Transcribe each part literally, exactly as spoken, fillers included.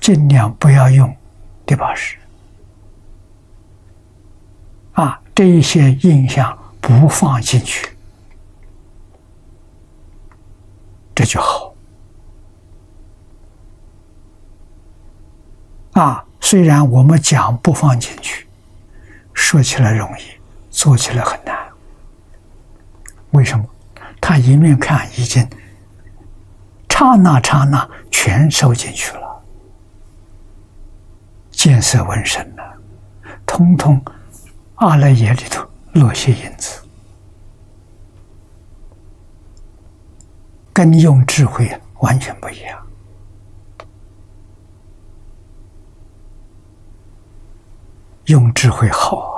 尽量不要用第八识啊，这一些印象不放进去，这就好啊。虽然我们讲不放进去，说起来容易，做起来很难。为什么？他一面看已经刹那刹那全收进去了，见色闻声了，通通阿赖耶里头落些因子，跟用智慧完全不一样。用智慧好啊，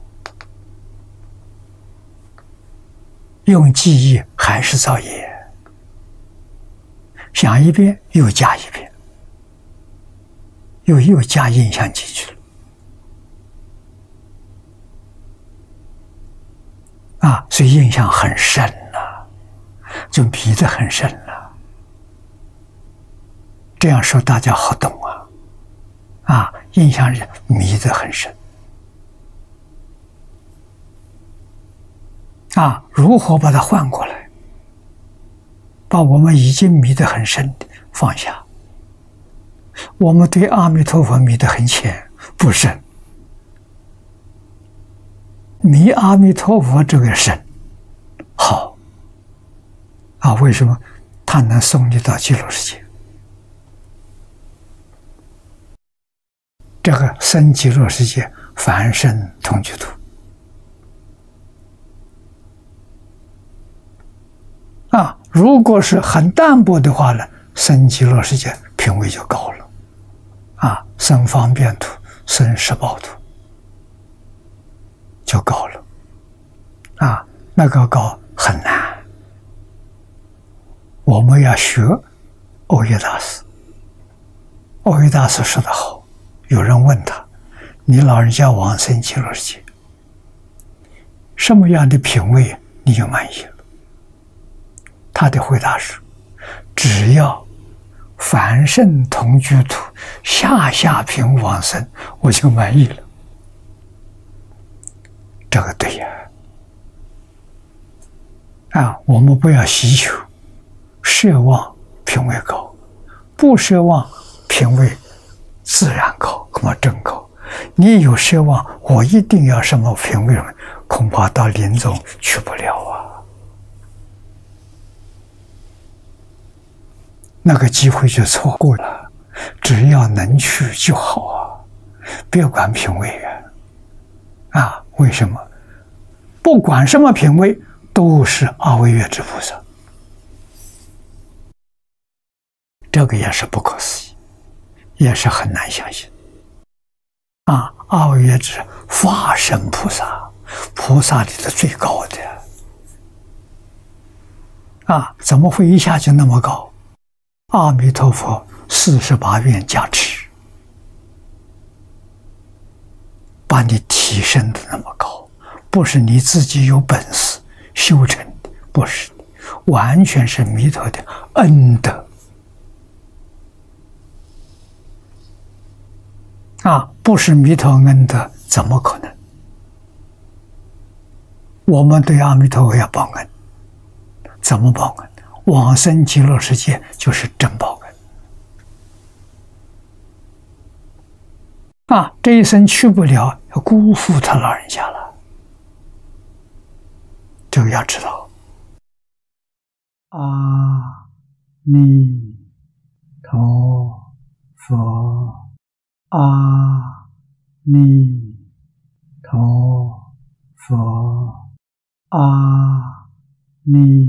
用记忆还是造业，想一遍又加一遍，又又加印象进去了啊，所以印象很深了，就迷得很深了。这样说大家好懂啊，啊，印象是迷得很深啊，如何把它换过来？把我们已经迷得很深的放下。我们对阿弥陀佛迷得很浅，不深。迷阿弥陀佛这个深，好啊，为什么？他能送你到极乐世界。这个生极乐世界，凡圣同居土。啊，如果是很淡薄的话呢，生极乐世界品位就高了，啊，生方便土、生十报土就高了，啊，那个高很难。我们要学欧耶大师，欧耶大师说得好，有人问他：“你老人家往生极乐世界，什么样的品位你就满意了？”他的回答是：只要凡圣同居土下下品往生，我就满意了。这个对呀！啊，我们不要希求奢望品位高，不奢望品位自然高，恐怕真高。你有奢望，我一定要什么品位，恐怕到临终去不了啊。那个机会就错过了，只要能去就好啊，别管品位啊！啊，为什么？不管什么品位，都是阿惟越致菩萨，这个也是不可思议，也是很难相信。啊，阿惟越致法身菩萨，菩萨里的最高的啊，怎么会一下就那么高？阿弥陀佛四十八愿加持，把你提升的那么高，不是你自己有本事修成的，不是，完全是弥陀的恩德啊！不是弥陀恩德，怎么可能？我们对阿弥陀佛要报恩，怎么报恩？往生极乐世界就是真报恩啊！这一生去不了，要辜负他老人家了。这个要知道。阿弥陀佛，阿弥陀佛，阿弥